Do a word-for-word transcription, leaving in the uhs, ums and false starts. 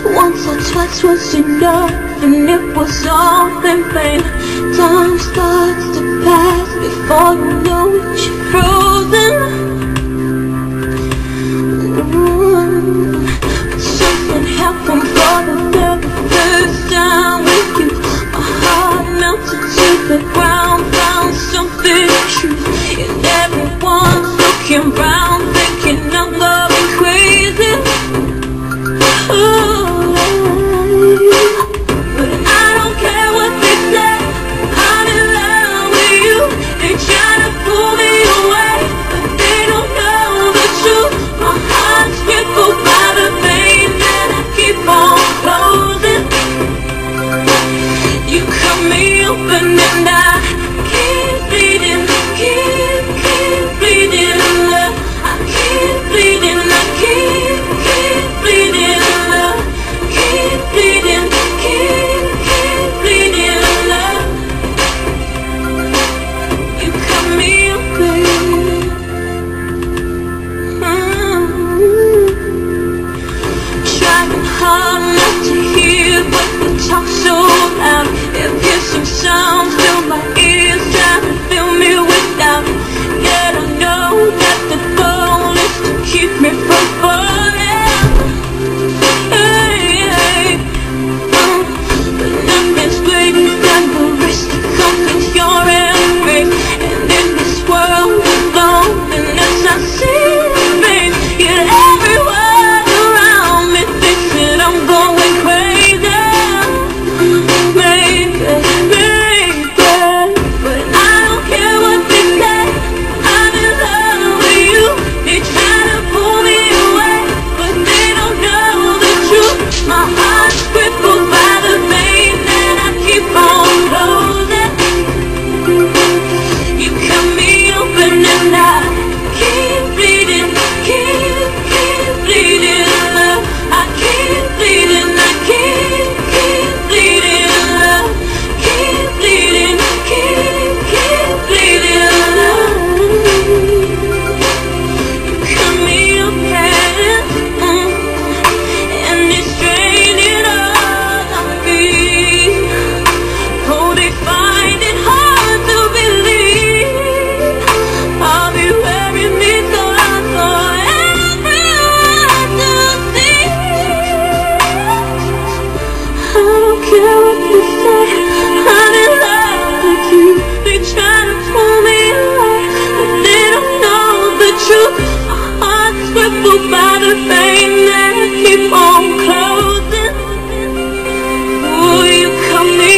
Once or twice was enough, and it was all in vain. Time starts to pass before you know it, you're frozen. Ooh. But something happened for the very first time with you. My heart melted to the ground, found something true. And everyone's looking round, thinking I'm going crazy. Ooh. Open and I keep bleeding, keep, keep bleeding, love. I keep bleeding, I keep, keep bleeding, love. Keep bleeding, keep, keep bleeding, love. You cut me open. Mm-hmm. Trying hard not to hear, but the talk so loud. Some sounds fill my ears, trying to fill me without. Yet I know that the goal is to keep me from falling. Hey, hey. Mm. But nothing's greater than the risk that comes with your embrace. And in this world of loneliness I see you, babe. Yet everyone around me thinks that I'm going crazy. By the pain that I keep on closing. Ooh, you come in.